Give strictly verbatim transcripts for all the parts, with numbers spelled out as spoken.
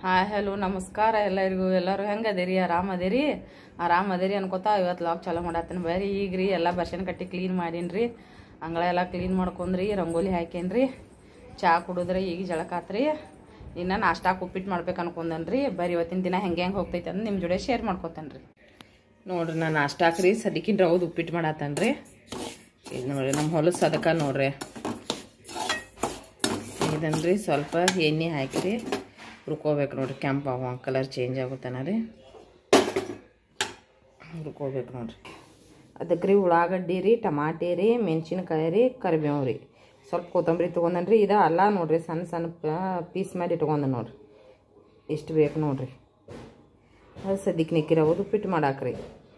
Hi hello ನಮಸ್ಕಾರ ಎಲ್ಲರಿಗೂ. ಎಲ್ಲರೂ ಹೆಂಗದಿರಿ? ಆರಾಮದಿರಿ? ಆರಾಮದಿರಿ ಅನ್ಕೋತಾ ಇವತ್ತು ಲಾಗ್ ಚಾಲೂ ಮಾಡತ್ತೇನೆ. ಬೇರೆ ಈಗ ರೀ ಎಲ್ಲ ಬರ್ಷನ್ ಕಟ್ಟಿ ಕ್ಲೀನ್ ಮಾಡೀನಿ. ಅಂಗಳ ಎಲ್ಲ ಕ್ಲೀನ್ ಮಾಡ್ಕೊಂಡ್ರಿ, ರಂಗೋಲಿ ಹಾಕೇನ್ರಿ, ಚಹಾ ಕುಡಿದ್ರಿ, ಈಗ ಜಳಕಾತ್ರಿ. ಇನ್ನು ನಾಷ್ಟಾಕ್ ಉಪ್ಪಿಟ್ಟು ಮಾಡ್ಬೇಕು ಅನ್ಕೊಂಡನ್ರಿ. ಬರೀ ಇವತ್ತಿನ ದಿನ ಹೆಂಗೆ ಹೆಂಗೆ ಹೋಗ್ತೈತೆ ಅಂದ್ರೆ ನಿಮ್ಮ ಜೋಡಿ ಶೇರ್ ಮಾಡ್ಕೊತೇನ್ರಿ. ನೋಡ್ರಿ ನಾನು ನಾಷ್ಟಾಕ್ರಿ ಸದಿಕಿನ ರವದು ಉಪ್ಪಿಟ್ಟು ಮಾಡತ್ತೇನ್ರಿ. ಇದು ನೋಡ್ರಿ ನಮ್ಮ ಹೊಲಸು ಅದಕ್ಕೆ ನೋಡ್ರಿ ಇದನ್ರಿ ಸ್ವಲ್ಪ ಎಣ್ಣೆ ಹಾಕಿರಿ ಹುರ್ಕೋಬೇಕು ನೋಡ್ರಿ. ಕೆಂಪು ಅವ ಕಲರ್ ಚೇಂಜ್ ಆಗುತ್ತಾನ ರೀ, ಹುರ್ಕೋಬೇಕು ನೋಡ್ರಿ. ಅದಕ್ಕೆ ರೀ ಉಳ್ಳಾಗಡ್ಡಿ ರೀ, ಟಮಾಟೆ ರೀ, ಮೆಣಸಿನ್ಕಾಯಿ ರೀ, ಕರಿಬೇವು ರೀ, ಸ್ವಲ್ಪ ಕೊತ್ತಂಬರಿ ತೊಗೊಂಡನ್ರಿ. ಇದು ಅಲ್ಲ ನೋಡ್ರಿ, ಸಣ್ಣ ಸಣ್ಣ ಪೀಸ್ ಮಾಡಿ ಇಟ್ಕೊಂಡ ನೋಡ್ರಿ. ಇಷ್ಟು ಬೇಕು ನೋಡ್ರಿ. ಅದು ಸದ್ಯಕ್ಕೆ ನಿಕ್ಕಿರೋದು ಉಪ್ಪಿಟ್ಟು ಮಾಡಾಕ್ರಿ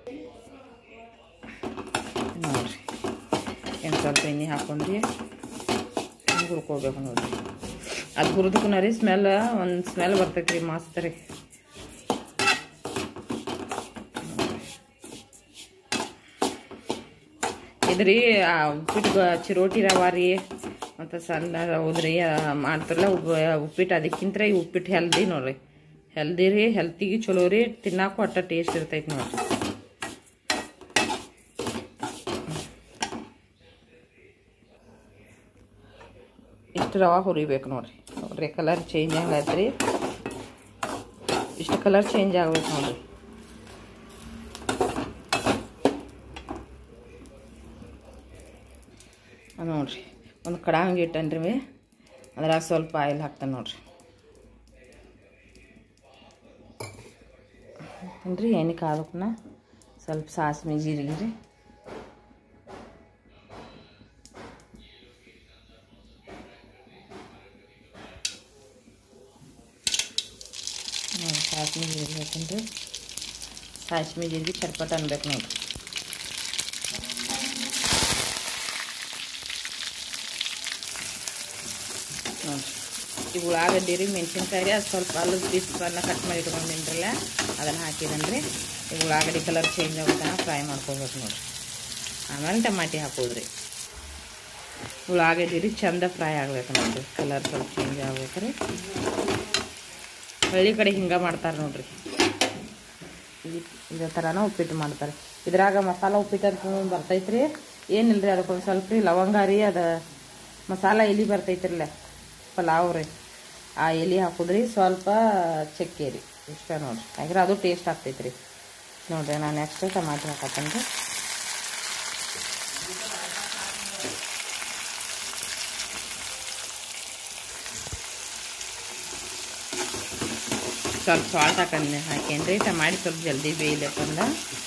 ನೋಡ್ರಿ. ಏನು ಸ್ವಲ್ಪ ಎಣ್ಣೆ ಹಾಕ್ಕೊಂಡ್ರಿ ಹುರ್ಕೋಬೇಕು ನೋಡ್ರಿ. ಅದು ಹುರಿದಕ್ಕೂ ರೀ ಸ್ಮೆಲ್ ಒಂದು ಸ್ಮೆಲ್ ಬರ್ತೈತೆ ರೀ, ಮಸ್ತ್ ರೀ. ಇದ್ರಿ ಉಪ್ಪಿಟ್ಟು ಚಿರೋಟಿ ರವ ರೀ ಮತ್ತು ಸಣ್ಣ ಹೌದ್ರಿ ಮಾಡ್ತಾರಲ್ಲ ಉಪ್ಪಿಟ್ಟು. ಅದಕ್ಕಿಂತ ಈ ಉಪ್ಪಿಟ್ಟು ಹೆಲ್ದಿ ನೋಡ್ರಿ, ಹೆಲ್ದಿ ರೀ, ಹೆಲ್ತಿಗೆ ಚಲೋ ರೀ, ತಿನ್ನಾಕು ಅಟ್ಟ ಟೇಸ್ಟ್ ಇರ್ತೈತೆ ನೋಡ್ರಿ. ಇಷ್ಟು ರವೆ ಹುರಿಬೇಕು ನೋಡ್ರಿ. ನೋಡ್ರಿ ಕಲರ್ ಚೇಂಜ್ ಆಗೈತ್ರಿ, ಇಷ್ಟು ಕಲರ್ ಚೇಂಜ್ ಆಗ್ಬೇಕು ನೋಡ್ರಿ. ನೋಡ್ರಿ ಒಂದು ಕಡಾಂಗಿ ಇಟ್ಟನ್ರಿ, ಅದ್ರಾಗ ಸ್ವಲ್ಪ ಆಯಿಲ್ ಹಾಕ್ತಾನೆ ನೋಡ್ರಿ. ಹಾಕ್ತೇನೆ ಎಣ್ಣೆ ಕಾದಕ್ಕನ ಸ್ವಲ್ಪ ಸಾಸಿವೆ ಜೀರಿಗೆ ರೀ, ಸಾಸಿವೆ ಜೀರಿಗೆ ಹಾಕಂಡ್ರಿ. ಸಾಸಿವೆ ಜೀರಿಗೆ ಚಟ್ಪಟ ಅನ್ಬೇಕು ನೋಡ್ರಿ. ನೋಡ್ರಿ ಈಗ ಉಳ್ಳಾಗಡ್ಡಿ ರೀ, ಮೆಣಸಿನ್ಕಾಯಿ ಅದು ಸ್ವಲ್ಪ ಅಲ್ಲದ ಪೀಸ್ಗಳನ್ನ ಕಟ್ ಮಾಡಿ ಇಟ್ಕೊಂಡಿನ್ರಲ್ಲ ಅದನ್ನು ಹಾಕಿದನ್ರಿ. ಈಗ ಉಳ್ಳಾಗಡ್ಡಿ ಕಲರ್ ಚೇಂಜ್ ಆಗೋದನ್ನ ಫ್ರೈ ಮಾಡ್ಕೋಬೇಕು ನೋಡ್ರಿ. ಆಮೇಲೆ ಟಮಾಟಿ ಹಾಕೋದ್ರಿ. ಉಳ್ಳಾಗಡ್ಡಿ ರೀ ಚಂದ ಫ್ರೈ ಆಗ್ಬೇಕು ನೋಡ್ರಿ, ಕಲರ್ ಸ್ವಲ್ಪ ಚೇಂಜ್ ಆಗ್ಬೇಕ್ರಿ. ಹಳ್ಳಿ ಕಡೆ ಹಿಂಗೆ ಮಾಡ್ತಾರೆ ನೋಡ್ರಿ, ಇದೇ ಥರನ ಉಪ್ಪಿಟ್ಟು ಮಾಡ್ತಾರೆ. ಇದ್ರಾಗ ಮಸಾಲ ಉಪ್ಪಿಟ್ಟು ಅಂತ ಬರ್ತೈತ್ರಿ. ಏನಿಲ್ಲ ರೀ, ಅದಕ್ಕೊಂದು ಸ್ವಲ್ಪ ರೀ ಲವಂಗ ರೀ, ಅದು ಮಸಾಲ ಎಲೆ ಬರ್ತೈತಿರಲ್ಲ ಪಲಾವ್ ರೀ, ಆ ಎಲೆ ಹಾಕೋದ್ರಿ, ಸ್ವಲ್ಪ ಚಕ್ಕೆ ರೀ, ಇಷ್ಟ ನೋಡ್ರಿ. ಯಾಕಂದ್ರೆ ಅದು ಟೇಸ್ಟ್ ಆಗ್ತೈತ್ರಿ ನೋಡ್ರಿ. ನಾನು ನೆಕ್ಸ್ಟ್ ಟಮಾಟಿ ಹಾಕತ್ತೇನೆ ರೀ. ಸ್ವಲ್ಪ ಸಾಲ್ಟ್ ಹಾಕಂದ್ರೆ ಹಾಕೇನ್ರಿ. ಟಮಾಟಿ ಸ್ವಲ್ಪ ಜಲ್ದಿ ಬೇಯ್ಲಕ್ಕಂದ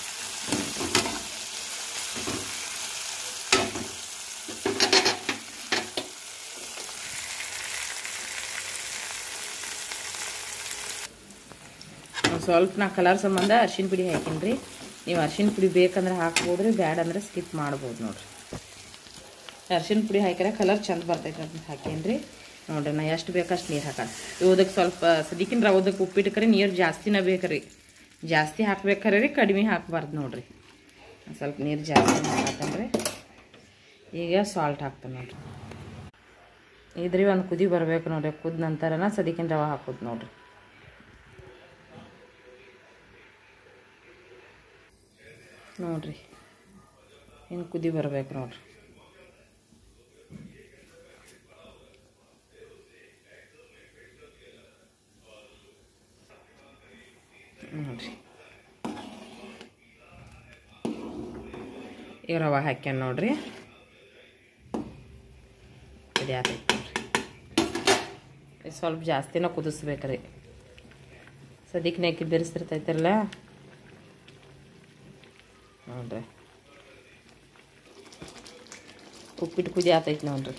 ಸ್ವಲ್ಪ ನಾ ಕಲರ್ ಸಂಬಂಧ ಅರ್ಶಿನ ಪುಡಿ ಹಾಕೀನಿ. ನೀವು ಅರ್ಶಿನ ಪುಡಿ ಬೇಕಂದ್ರೆ ಹಾಕ್ಬೋದ್ರಿ, ಬ್ಯಾಡ ಅಂದ್ರೆ ಸ್ಕಿಪ್ ಮಾಡ್ಬೋದು ನೋಡ್ರಿ. ಅರ್ಶಿನ ಪುಡಿ ಹಾಕಿದ್ರೆ ಕಲರ್ ಚಂದ ಬರ್ತೈತೆ ಅಂತ ಹಾಕೇನ್ರಿ ನೋಡ್ರಿ. ನಾ ಎಷ್ಟು ಬೇಕಷ್ಟು ನೀರು ಹಾಕೋಣ. ಇವದಕ್ಕೆ ಸ್ವಲ್ಪ ಸದಿಕಿನ ರವದಕ್ಕೆ ಉಪ್ಪಿಟ್ಟು ನೀರು ಜಾಸ್ತಿನ ಬೇಕ್ರಿ, ಜಾಸ್ತಿ ಹಾಕ್ಬೇಕಾರೆ ರೀ, ಕಡಿಮೆ ಹಾಕ್ಬಾರ್ದು ನೋಡ್ರಿ. ಸ್ವಲ್ಪ ನೀರು ಜಾಸ್ತಿ ಹಾಕತ್ತೇನ್ರಿ. ಈಗ ಸಾಲ್ಟ್ ಹಾಕ್ತಾನೆ ನೋಡ್ರಿ. ಇದ್ರಿ ಒಂದು ಕುದಿ ಬರಬೇಕು ನೋಡ್ರಿ. ಕುದ ನಂತರನ ಸದಿಕಿನ ರವೆ ಹಾಕೋದು ನೋಡ್ರಿ. ನೋಡ್ರಿ ಇನ್ನು ಕುದಿ ಬರಬೇಕು ನೋಡ್ರಿ. ನೋಡ್ರಿ ಈಗ ರವೆ ಹಾಕ್ಯಾನ ನೋಡ್ರಿ. ಕುದಿ ಆತೈತಿ ನೋಡ್ರಿ. ಸ್ವಲ್ಪ ಜಾಸ್ತಿನ ಕುದಿಸ್ಬೇಕ್ರಿ, ಸದಿಕ್ ನೆಕ್ಕಿ ಬೆರೆಸ್ತಿರ್ತೈತಿರಲ್ಲ ನೋಡ್ರಿ. ಉಪ್ಪಿಟ್ಟು ಕುದಿ ಆತೈತಿ ನೋಡ್ರಿ.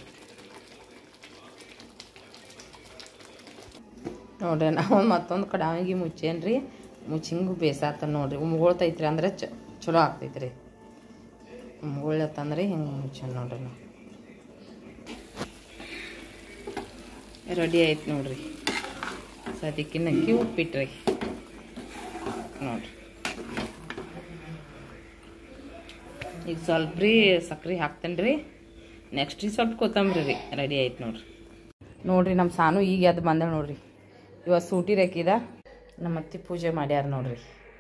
ನೋಡ್ರಿ ನಾವು ಮತ್ತೊಂದು ಕಡಾವಿಗೆ ಮುಚ್ಚೇನ್ರಿ, ಮುಚ್ಚಿಂಗು ಬೇಸಾತ ನೋಡ್ರಿ. ಉಮ್ಗೊಳ್ತೈತ್ರಿ ಅಂದ್ರೆ ಚ ಚಲೋ ಆಗ್ತೈತ್ರಿ. ಉಮ್ಗೊಳ್ಳತ್ತಂದ್ರೆ ಹಿಂಗೆ ಮುಚ್ಚೇನ್ ನೋಡ್ರಿ. ನಾವು ರೆಡಿ ಆಯ್ತು ನೋಡ್ರಿ ಸದಿಕಿನಕ್ಕಿ ಉಪ್ಪಿಟ್ರಿ ನೋಡ್ರಿ. ಈಗ ಸ್ವಲ್ಪ ರೀ ಸಕ್ರೆ ಹಾಕ್ತೇನೆ ರೀ. ನೆಕ್ಸ್ಟ್ ರೀ ಸ್ವಲ್ಪ ಕೊತ್ತಂಬರಿ ರೀ ರೆಡಿ ಆಯ್ತು ನೋಡ್ರಿ. ನೋಡ್ರಿ ನಮ್ಮ ಸಾನು ಈಗ ಅದು ಬಂದ ನೋಡ್ರಿ. ಇವತ್ತು ಸೂಟಿ ರೇಕಿದ ನಮ್ಮ ಅತ್ತಿ ಪೂಜೆ ಮಾಡ್ಯಾರ ನೋಡ್ರಿ.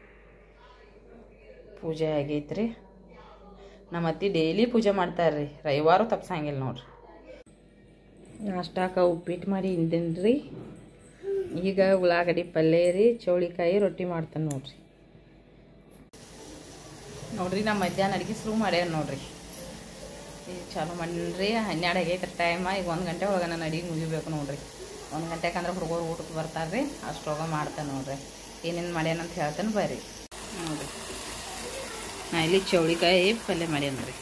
ಪೂಜೆ ಆಗೈತ್ರಿ. ನಮ್ಮ ಅತ್ತಿ ಡೈಲಿ ಪೂಜೆ ಮಾಡ್ತಾರ್ರಿ, ರವಿವಾರ ತಪ್ಸಂಗಿಲ್ಲ ನೋಡ್ರಿ. ನಾಷ್ಟಾಕ ಉಪ್ಪಿಟ್ಟು ಮಾಡಿ ಹಿಂದೇನ್ರಿ. ಈಗ ಉಳ್ಳಾಗಡ್ಡಿ ಪಲ್ಯ ರೀ, ಚೌಳಿಕಾಯಿ ರೊಟ್ಟಿ ಮಾಡ್ತಾನೆ ನೋಡ್ರಿ. ನೋಡ್ರಿ ನಮ್ಮ ಮಧ್ಯಾಹ್ನ ಅಡುಗೆ ಶುರು ಮಾಡ್ಯಾರ ನೋಡ್ರಿ. ಈಗ ಚಾಲು ಮಾಡಿನ್ರಿ. ಹನ್ನೆರಡು ಆಗೈತೆ ಟೈಮ. ಈಗ ಒಂದು ಗಂಟೆ ಒಳಗೆ ನಾನು ಅಡುಗೆ ಮುಗಿಬೇಕು ನೋಡ್ರಿ. ಒಂದು ಗಂಟೆಗೆ ಅಂದ್ರೆ ಹುಡುಗರು ಊಟಕ್ಕೆ ಬರ್ತಾರೆ ರೀ, ಅಷ್ಟೊಳಗೆ ಮಾಡ್ತಾನೆ ನೋಡ್ರಿ. ಏನೇನು ಮಾಡ್ಯಾನಂತ ಹೇಳ್ತಾನೆ ಬರ್ರಿ ನೋಡ್ರಿ. ನಾ ಇಲ್ಲಿ ಚೌಳಿಕಾಯಿ ಪಲ್ಯ ಮಾಡ್ಯಾನ ನೋಡ್ರಿ.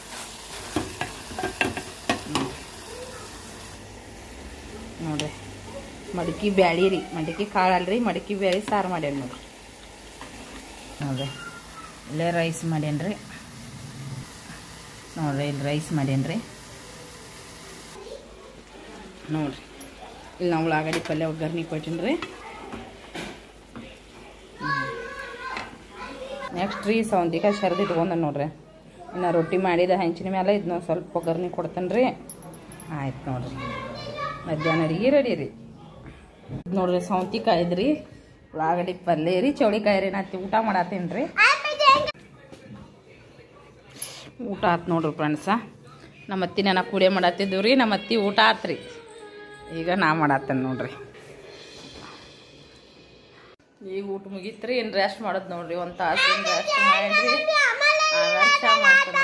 ನೋಡ್ರಿ ಮಡಕಿ ಬ್ಯಾಳಿ ರೀ, ಮಡಕಿ ಕಾಳು ಅಲ್ರಿ, ಮಡಕಿ ಬ್ಯಾಳಿ ಸಾರು ಮಾಡ್ಯಾನ ನೋಡ್ರಿ. ನೋಡ್ರಿ ಇಲ್ಲೇ ರೈಸ್ ಮಾಡ್ಯಾನ್ರಿ. ನೋಡ್ರಿ ಇಲ್ಲಿ ರೈಸ್ ಮಾಡ್ಯಾನ್ರಿ. ನೋಡ್ರಿ ಇಲ್ಲಿ ನಾವು ಉಳ್ಳಾಗಡ್ಡಿ ಪಲ್ಯ ಒಗ್ಗರ್ನಿ ಕೊಟ್ಟಿನಿ ರೀ. ನೆಕ್ಸ್ಟ್ ರೀ ಸೌಂತಿಕಾಯಿ ಶರ್ದು ಇಟ್ಕೊಂಡ ನೋಡ್ರಿ. ಇನ್ನು ರೊಟ್ಟಿ ಮಾಡಿದ ಹಂಚಿನ ಮೇಲೆ ಇದನ್ನ ಸ್ವಲ್ಪ ಒಗ್ಗರ್ನಿ ಕೊಡ್ತಾನೆ ರೀ. ಆಯ್ತು ನೋಡ್ರಿ, ಮಧ್ಯಾಹ್ನ ಅಡಿಗೆ ರೆಡಿ ರೀ. ನೋಡ್ರಿ ಸೌಂತಿಕಾಯಿ ಇದ್ರಿ, ಉಳ್ಳಾಗಡ್ಡಿ ಪಲ್ಯ ರೀ, ಚೌಳಿಕಾಯಿ ರೀ. ನಾತಿ ಊಟ ಮಾಡತ್ತೀನಿ ರೀ. ಊಟ ಆತು ನೋಡ್ರಿ ಫ್ರೆಂಡ್ಸ. ನಮ್ಮ ಅತ್ತಿ ನಾನು ಕೂಡೆ ಮಾಡತ್ತಿದ್ದೀವಿ ರೀ. ನಮ್ಮ ಅತ್ತಿ ಊಟ ಆತು ರೀ. ಈಗ ನಾ ಮಾಡತ್ತೇನೆ ನೋಡ್ರಿ. ಈಗ ಊಟ ಮುಗೀತ್ರಿ. ಏನು ರೆಸ್ಟ್ ಮಾಡೋದು ನೋಡ್ರಿ. ಒಂದು ತಾಸು ಏನು ರೆಸ್ಟ್ ಮಾಡಿರಿ, ಆಮೇಲೆ ಚಾ ಮಾಡ್ತಾನೆ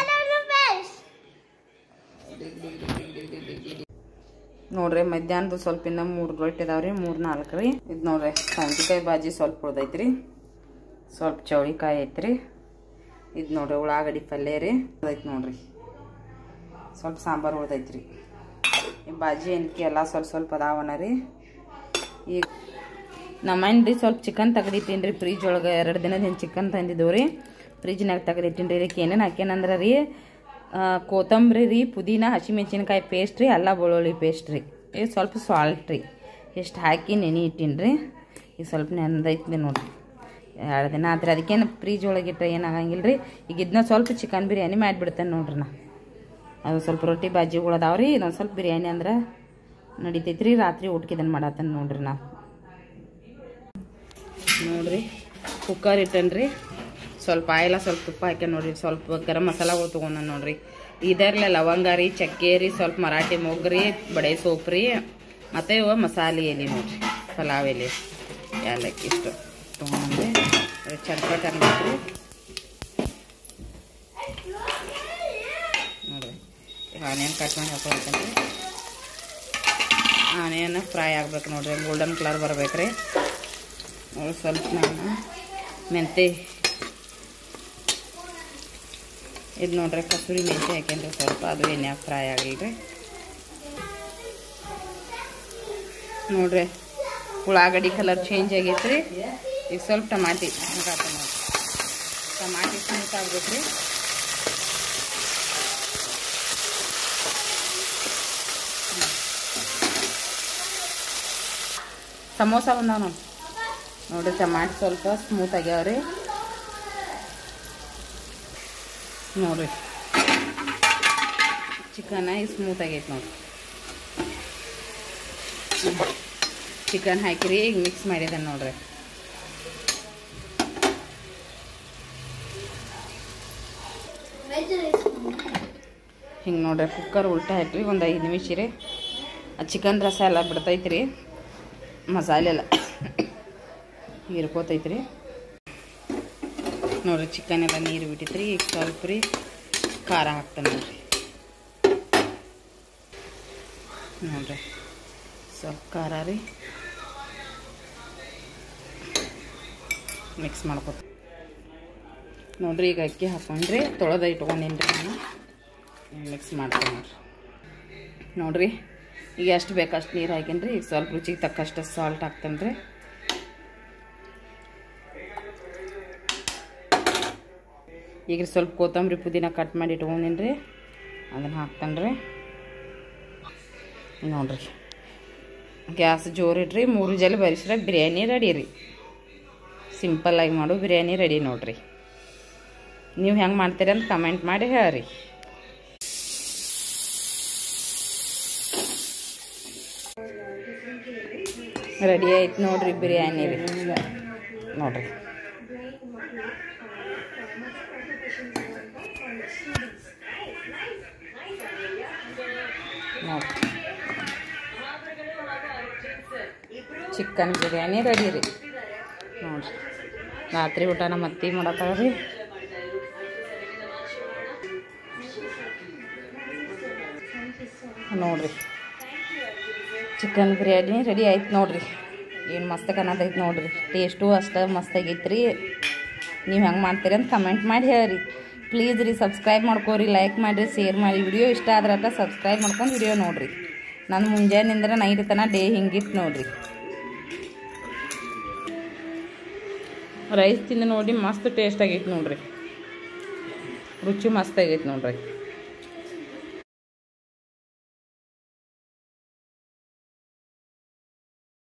ನೋಡ್ರಿ. ಮಧ್ಯಾಹ್ನದ ಸ್ವಲ್ಪ ಇನ್ನ ಮೂರು ರೊಟ್ಟಿ ಇದಾವ್ರಿ, ಮೂರು ನಾಲ್ಕು ರೀ. ಇದು ನೋಡ್ರಿ ಸೌಂತಿಕಾಯಿ ಬಾಜಿ ಸ್ವಲ್ಪ ಉಳ್ದೈತ್ರಿ, ಸ್ವಲ್ಪ ಚೌಳಿಕಾಯಿ ಐತ್ರಿ. ಇದು ನೋಡ್ರಿ ಉಳ್ಳಾಗಡ್ಡಿ ಪಲ್ಯ ರೀ ಐತಿ ನೋಡ್ರಿ. ಸ್ವಲ್ಪ ಸಾಂಬಾರು ಉಳ್ದೈತ್ರಿ. ಈ ಬಾಜಿ ಎನ್ಕಿ ಎಲ್ಲ ಸ್ವಲ್ಪ ಸ್ವಲ್ಪ ಅದಾವನ ರೀ. ಈಗ ನಮ್ಮನ್ ರೀ ಸ್ವಲ್ಪ ಚಿಕನ್ ತೆಗೆದಿಟ್ಟೀನಿ ರೀ. ಫ್ರಿಜ್ ಒಳಗೆ ಎರಡು ದಿನದ ಹಿಂದೆ ಚಿಕನ್ ತಂದಿದ್ದೆವು ರೀ. ಫ್ರಿಜ್ನಾಗ ತೆಗೆದಿಟ್ಟೀನಿ ರೀ. ಇದಕ್ಕೆ ಏನೇನು ಹಾಕ್ಯಾನಂದ್ರೆ ರೀ, ಕೊತ್ತಂಬರಿ ರೀ, ಪುದೀನ, ಹಸಿಮೆಣಸಿನ್ಕಾಯಿ ಪೇಸ್ಟ್ ರೀ, ಅಲ್ಲ ಬೆಳ್ಳುಳ್ಳಿ ಪೇಸ್ಟ್ ರೀ, ಇದು ಸ್ವಲ್ಪ ಸಾಲ್ಟ್ ರೀ, ಎಷ್ಟು ಹಾಕಿ ನೆನೆ ಇಟ್ಟೀನಿ ರೀ. ಈಗ ಸ್ವಲ್ಪ ನೆನೆದೈತಿ ನೋಡ್ರಿ. ಎರಡು ದಿನ ಆದ್ರೆ ಅದಕ್ಕೇನು ಫ್ರಿಜ್ ಒಳಗೆ ಇಟ್ಟರೆ ಏನಾಗಂಗಿಲ್ಲ ರೀ. ಈಗ ಇದನ್ನ ಸ್ವಲ್ಪ ಚಿಕನ್ ಬಿರಿಯಾನಿ ಮಾಡಿಬಿಡ್ತೇನೆ ನೋಡ್ರಿ. ನಾ ಅದು ಸ್ವಲ್ಪ ರೊಟ್ಟಿ ಬಾಜಿಗಳು ಅದಾವೆ ರೀ. ಇದೊಂದು ಸ್ವಲ್ಪ ಬಿರಿಯಾನಿ ಅಂದ್ರೆ ನಡಿತೈತಿ ರೀ. ರಾತ್ರಿ ಊಟಕ್ಕೆ ಇದನ್ನು ಮಾಡತ್ತೇನೆ ನೋಡ್ರಿ. ನಾ ನೋಡ್ರಿ ಕುಕ್ಕರ್ ಇಟ್ಟೇನೆ ರೀ. ಸ್ವಲ್ಪ ಆಯಿಲ ಸ್ವಲ್ಪ ತುಪ್ಪ ಹಾಕ್ಯ ನೋಡ್ರಿ. ಸ್ವಲ್ಪ ಗರಂ ಮಸಾಲಗಳು ತೊಗೊಂಡ ನೋಡ್ರಿ. ಇದರಲ್ಲೇ ಲವಂಗ ರೀ, ಚಕ್ಕೆ ರೀ, ಸ್ವಲ್ಪ ಮರಾಠಿ ಮೊಗ್ರಿ, ಬಡೆ ಸೋಪ್ ರೀ, ಮತ್ತು ಇವ ಮಸಾಲೆ ಎಲೆ ನೋಡ್ರಿ, ಪಲಾವ್ ಎಲೆ, ಏಲಕ್ಕಿ ಇಷ್ಟು ತೊಗೊಂಡ್ರಿ. ಚಟ್ಪಟ್ ಅನ್ಬೇಕ್ರಿ ನೋಡ್ರಿ. ಆನಿಯನ್ ಕಟ್ ಮಾಡಿ ಹಾಕೊಳ್ತೇನೆ ರೀ. ಆನಿಯನ್ ಫ್ರೈ ಆಗ್ಬೇಕು ನೋಡ್ರಿ, ಗೋಲ್ಡನ್ ಕಲರ್ ಬರ್ಬೇಕ್ರಿ. ಸ್ವಲ್ಪ ನಾನು ಮೆಂತೆ ಇದು ನೋಡ್ರಿ ಕಸೂರಿ ಮೆಂತೆ ಹಾಕ್ಯಂಡ್ರಿ ಸ್ವಲ್ಪ, ಅದು ಎಣ್ಣೆಯಾಗ ಫ್ರೈ ಆಗಿಲ್ರಿ ನೋಡ್ರಿ. ಉಳ್ಳಾಗಡ್ಡಿ ಕಲರ್ ಚೇಂಜ್ ಆಗೈತೆ ರೀ. ಈಗ ಸ್ವಲ್ಪ ಟಮಾಟಿ ಹಾಕತ್ತ ನೋಡ್ರಿ. ಟಮಾಟಿ ಸ್ಮೂತ್ ಆಗ್ಬೇಕು ರೀ. ಸಮೋಸ ಬಂದಾವ ನೋಡಿ ನೋಡ್ರಿ. ಟಮಾಟಿ ಸ್ವಲ್ಪ ಸ್ಮೂತ್ ಆಗ್ಯಾವ್ರಿ ನೋಡ್ರಿ. ಚಿಕನ್ ಈಗ ಸ್ಮೂತ್ ಆಗೈತೆ ನೋಡ್ರಿ. ಚಿಕನ್ ಹಾಕಿರಿ. ಈಗ ಮಿಕ್ಸ್ ಮಾಡಿದೆ ನೋಡ್ರಿ. ಹಿಂಗೆ ನೋಡ್ರಿ ಕುಕ್ಕರ್ ಉಲ್ಟಾ ಹಾಕ್ರಿ. ಒಂದು ಐದು ನಿಮಿಷ ರೀ. ಆ ಚಿಕನ್ ರಸ ಎಲ್ಲ ಬಿಡ್ತೈತ್ರಿ, ಮಸಾಲೆ ಎಲ್ಲ ಹೀರ್ಕೋತೈತ್ರಿ ನೋಡ್ರಿ. ಚಿಕನ್ ಎಲ್ಲ ನೀರು ಬಿಟ್ಟಿತ್ರಿ. ಈಗ ಸ್ವಲ್ಪ ರೀ ಖಾರ ಹಾಕ್ತಾನೆ ನೋಡ್ರಿ. ನೋಡ್ರಿ ಸ್ವಲ್ಪ ಖಾರ ರೀ ಮಿಕ್ಸ್ ಮಾಡ್ಕೊತ ನೋಡ್ರಿ. ಈಗ ಅಕ್ಕಿ ಹಾಕೊಂಡ್ರಿ, ತೊಳೆದ ಇಟ್ಕೊಂಡೇನಿ ರೀ ನಾನು. ಮಿಕ್ಸ್ ಮಾಡ್ತೀನಿ ನೋಡ್ರಿ. ನೋಡ್ರಿ ಈಗ ಎಷ್ಟು ಬೇಕಷ್ಟು ನೀರು ಹಾಕೇನ್ರಿ. ಈಗ ಸ್ವಲ್ಪ ರುಚಿಗೆ ತಕ್ಕಷ್ಟು ಸಾಲ್ಟ್ ಹಾಕ್ತೇನೆ ರೀ. ಈಗ ಸ್ವಲ್ಪ ಕೊತ್ತಂಬರಿ ಪುದೀನ ಕಟ್ ಮಾಡಿ ಇಟ್ಕೊಂಡೀನಿ ರೀ, ಅದನ್ನು ಹಾಕ್ತಾನೆ ರೀ. ನೋಡ್ರಿ ಗ್ಯಾಸ್ ಜೋರು ಇಡ್ರಿ. ಮೂರು ಜಲ್ಲಿ ಬರಿಸ್ರೆ ಬಿರಿಯಾನಿ ರೆಡಿ ರೀ. ಸಿಂಪಲ್ಲಾಗಿ ಮಾಡೋ ಬಿರಿಯಾನಿ ರೆಡಿ ನೋಡ್ರಿ. ನೀವು ಹೆಂಗೆ ಮಾಡ್ತೀರಿ ಅಂತ ಕಮೆಂಟ್ ಮಾಡಿ ಹೇಳ್ರಿ. ರೆಡಿ ಆಯ್ತು ನೋಡ್ರಿ ಬಿರಿಯಾನಿ ರೀ ನೋಡ್ರಿ. ನೋಡ್ರಿ ಚಿಕನ್ ಬಿರಿಯಾನಿ ರೆಡಿ ರೀ ನೋಡ್ರಿ. ರಾತ್ರಿ ಊಟ ನಮ್ಮ ಅತ್ತಿ ಮಾಡತ್ತಾವ್ರಿ. ನೋಡ್ರಿ ಚಿಕನ್ ಬಿರಿಯಾನಿ ರೆಡಿ ಆಯ್ತು ನೋಡ್ರಿ. ಏನು ಮಸ್ತ್ ಕಾಣತೈತೆ ನೋಡ್ರಿ. ಟೇಸ್ಟು ಅಷ್ಟು ಮಸ್ತ್ ಆಗೈತೆ ರೀ. ನೀವು ಹೆಂಗೆ ಮಾಡ್ತೀರಿ ಅಂತ ಕಮೆಂಟ್ ಮಾಡಿ ಹೇಳ್ರಿ. ಪ್ಲೀಸ್ ರೀ ಸಬ್ಸ್ಕ್ರೈಬ್ ಮಾಡ್ಕೋರಿ, ಲೈಕ್ ಮಾಡಿರಿ, ಶೇರ್ ಮಾಡಿ. ವಿಡಿಯೋ ಇಷ್ಟ ಆದ್ರೆ ಸಬ್ಸ್ಕ್ರೈಬ್ ಮಾಡ್ಕೊಂಡು ವಿಡಿಯೋ ನೋಡಿರಿ. ನಾನು ಮುಂಜಾನೆಯಿಂದ ನೈಟ್ ತನಕ ಡೇ ಹಿಂಗಿತ್ತು ನೋಡ್ರಿ. ರೈಸ್ ತಿಂದು ನೋಡಿ ಮಸ್ತ್ ಟೇಸ್ಟ್ ಆಗೈತೆ ನೋಡ್ರಿ. ರುಚಿ ಮಸ್ತ್ ಆಗೈತೆ ನೋಡ್ರಿ.